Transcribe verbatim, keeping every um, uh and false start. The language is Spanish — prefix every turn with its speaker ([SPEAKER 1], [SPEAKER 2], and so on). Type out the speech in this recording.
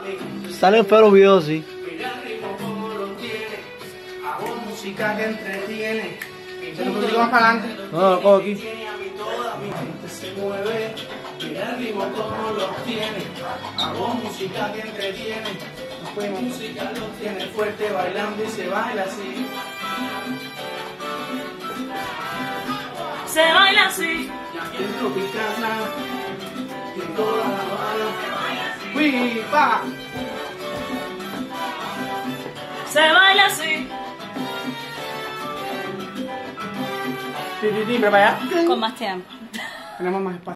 [SPEAKER 1] Salen feos videos, sí.
[SPEAKER 2] Mira el ritmo como lo tiene. Hago música que entretiene. ¿Se lo consigo más para adelante?
[SPEAKER 1] No, lo cojo aquí.
[SPEAKER 2] Tiene a mí toda mi gente se mueve. Mira el ritmo como lo tiene. Hago música que entretiene. Mi música lo tiene fuerte bailando y se baila así.
[SPEAKER 3] Se baila así.
[SPEAKER 2] Y aquí en Tropicana, y en toda La Habana. ¡Uy, pa!
[SPEAKER 3] Se baila así.
[SPEAKER 2] Ti, ti, ti, prepara.
[SPEAKER 3] Con más tiempo.
[SPEAKER 2] Tenemos más espacio.